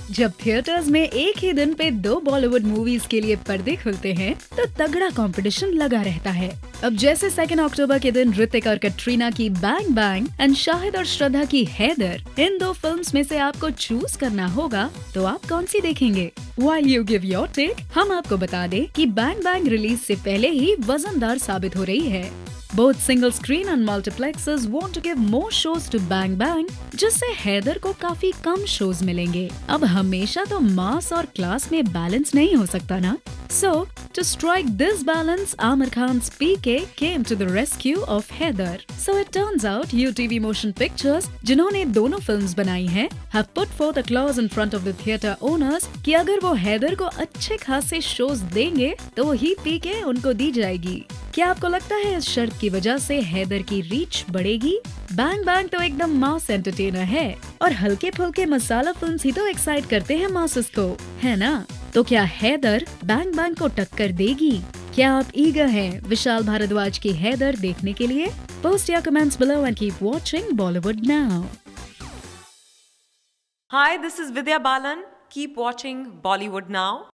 जब थिएटर्स में एक ही दिन पे 2 बॉलीवुड मूवीज के लिए पर्दे खुलते हैं तो तगड़ा कंपटीशन लगा रहता है। अब जैसे 2 अक्टूबर के दिन ऋतिक और कटरीना की बैंग बैंग एंड शाहिद और श्रद्धा की हैदर, इन 2 फिल्म्स में से आपको चूज करना होगा तो आप कौन सी देखेंगे? While you give your take, हम आपको बता दें कि बैंग बैंग रिलीज से पहले ही वजनदार साबित हो रही है। Both single screen and multiplexes want to give more shows to Bang Bang, जिससे हैदर को काफी कम शोज मिलेंगे। अब हमेशा तो मास और क्लास में बैलेंस नहीं हो सकता ना? So, to strike this balance, Aamir Khan's PK came to the rescue of Haider. So it turns out UTV Motion Pictures, जिन्होंने दोनों फिल्म्स बनाई हैं, have put forth a clause in front of the theatre owners कि अगर वो हैदर को अच्छे खासे शोज देंगे तो ही PK उनको दी जाएगी। क्या आपको लगता है इस शर्त की वजह से हैदर की रीच बढ़ेगी? बैंग बैंग तो एकदम मास एंटरटेनर है और हल्के फुल्के मसाला फिल्म्स ही तो एक्साइट करते हैं मासेस को, है ना? तो क्या हैदर बैंग बैंग को टक्कर देगी? क्या आप ईगर हैं विशाल भारद्वाज की हैदर देखने के लिए? Post your comments below and keep watching Bollywood now. Hi, this is Vidya Balan. Keep watching Bollywood Now.